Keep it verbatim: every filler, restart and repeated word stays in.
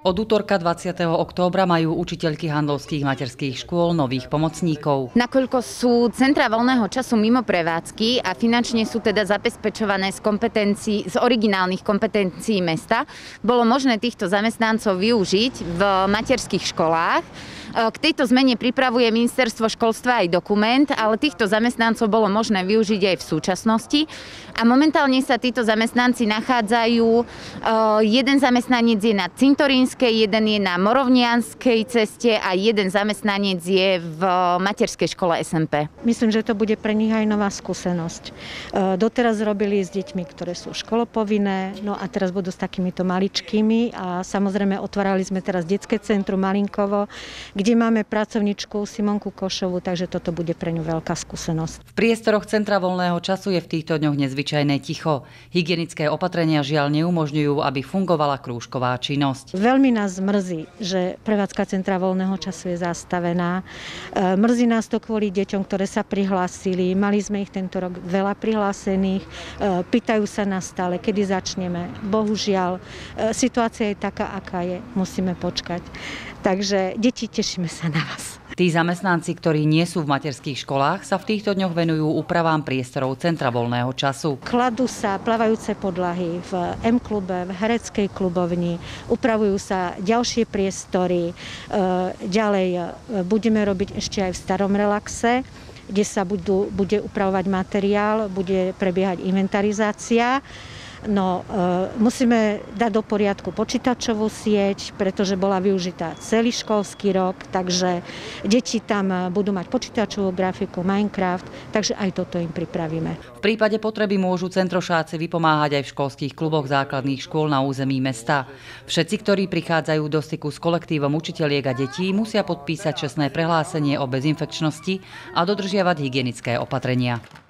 Od útorka dvadsiateho októbra majú učiteľky handlovských materských škôl nových pomocníkov. Nakoľko sú centra voľného času mimo prevádzky a finančne sú teda zabezpečované z kompetencií, z originálnych kompetencií mesta, bolo možné týchto zamestnancov využiť v materských školách. K tejto zmene pripravuje Ministerstvo školstva aj dokument, ale týchto zamestnancov bolo možné využiť aj v súčasnosti. A momentálne sa títo zamestnanci nachádzajú, jeden zamestnanec je na Cintorínskej, jeden je na Morovnianskej ceste a jeden zamestnanec je v materskej škole es em pé. Myslím, že to bude pre nich aj nová skúsenosť. Doteraz robili s deťmi, ktoré sú školopovinné, no a teraz budú s takýmito maličkými a samozrejme otvárali sme teraz detské centrum Malinkovo, kde máme pracovničku Simonku Košovú, takže toto bude pre ňu veľká skúsenosť. V priestoroch Centra voľného času je v týchto dňoch nezvyčajné ticho. Hygienické opatrenia žiaľ neumožňujú, aby fungovala krúžková činnosť. Veľmi nás mrzí, že prevádzka Centra voľného času je zastavená. Mrzí nás to kvôli deťom, ktoré sa prihlásili. Mali sme ich tento rok veľa prihlásených. Pýtajú sa nás stále, kedy začneme. Bohužiaľ, situácia je taká, aká je. Musíme počkať. Takže deti, tešíme sa na vás. Tí zamestnanci, ktorí nie sú v materských školách, sa v týchto dňoch venujú úpravám priestorov Centra voľného času. Kladú sa plavajúce podlahy v M-klube, v hereckej klubovni, upravujú sa ďalšie priestory. Ďalej budeme robiť ešte aj v starom relaxe, kde sa budú, bude upravovať materiál, bude prebiehať inventarizácia. No, e, musíme dať do poriadku počítačovú sieť, pretože bola využitá celý školský rok, takže deti tam budú mať počítačovú grafiku, Minecraft, takže aj toto im pripravíme. V prípade potreby môžu centrošáci vypomáhať aj v školských kluboch základných škôl na území mesta. Všetci, ktorí prichádzajú do styku s kolektívom učiteľiek a detí, musia podpísať čestné prehlásenie o bezinfekčnosti a dodržiavať hygienické opatrenia.